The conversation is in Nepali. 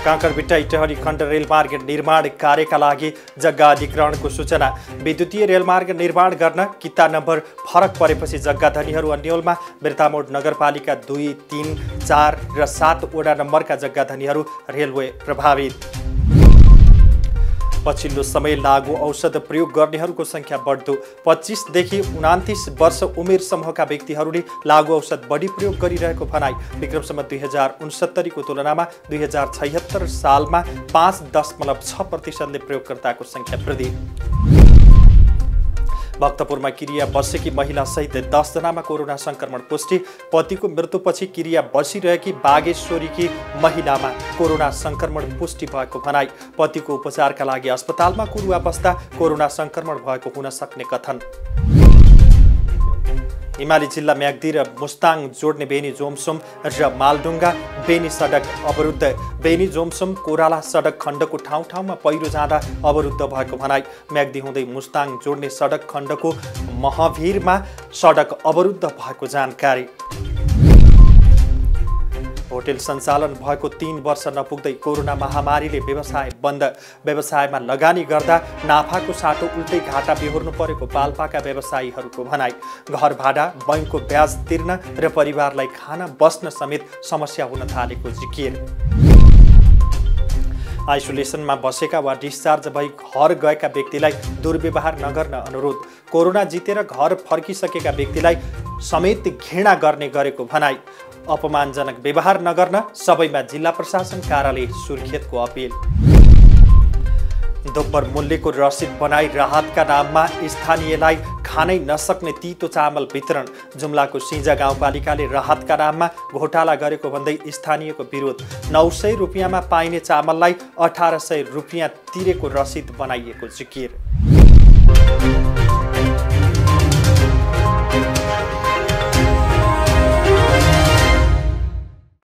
काँकरभिट्टा इटहरी खण्ड रेलमार्ग निर्माण कार्यका लागि जग्गा अधिग्रहणको सूचना। विद्युतीय रेलमार्ग निर्माण गर्न किता नम्बर फरक परेपछि जग्गाधनीहरू अन्यलमा। बिर्तामोड नगरपालिका 2, 3, 4 र 7 वडा नम्बरका जग्गाधनीहरू रेलवे प्रभावित। पछिल्लो समय लागू औषध प्रयोग गर्नेहरूको संख्या बढ्दो। 25 देखि 29 वर्ष उमेर समूहका व्यक्तिहरूले लागू औषध बढी प्रयोग गरिरहेको भनाई। विक्रमसम्म 2069 को तुलनामा 2076 सालमा 5.6% प्रयोगकर्ताको संख्या वृद्धि। भक्तपुरमा क्रिया बसेकी महिला सहित 10 जनामा कोरोना संक्रमण पुष्टि। पतिको मृत्युपछि क्रिया बसिरहेकी बागेश्वरीकी महिलामा कोरोना संक्रमण पुष्टि भएको भनाई। पतिको उपचारका लागि अस्पतालमा कुरुवा बस्दा कोरोना संक्रमण भएको हुन सक्ने कथन। हिमाली जिल्ला म्याग्दी र मुस्ताङ जोड्ने बेनी जोमसोम र मालडुङ्गा बेनी सडक अवरुद्ध। बेनी जोमसोम कोराला सडक खण्डको ठाउँ ठाउँमा पहिरो जाँदा अवरुद्ध भएको भनाई। म्याग्दी हुँदै मुस्ताङ जोड्ने सडक खण्डको महावीरमा सडक अवरुद्ध भएको जानकारी। होटल सञ्चालन भएको 3 वर्ष नपुग्दै कोरोना महामारीले व्यवसाय बन्द। व्यवसायमा लगानी गर्दा नाफाको साटो उल्टै घाटा बेहोर्नु परेको पाल्पाका व्यवसायीहरूको भनाई। घर भाडा, बैंकको ब्याज तिर्न र परिवारलाई खाना बस्न समेत समस्या हुन थालेको जिकिर। आइसोलेसनमा बसेका वा डिस्चार्ज भई घर गएका व्यक्तिलाई दुर्व्यवहार नगर्न अनुरोध। कोरोना जितेर घर फर्किसकेका व्यक्तिलाई समेत घृणा गर्ने गरेको भनाई। अपमानजनक व्यवहार नगर्न सबैमा जिल्ला प्रशासन कार्यालय सुर्खेतको अपिल। दोब्बर मूल्यको रसिद बनाई राहतका नाममा स्थानीयलाई खानै नसक्ने तितो चामल वितरण। जुम्लाको सिंजा गाउँपालिकाले राहतका नाममा घोटाला गरेको भन्दै स्थानीयको विरोध। 900 रुपियाँमा पाइने चामललाई 1800 रुपियाँ तिरेको रसिद बनाइएको जिकिर।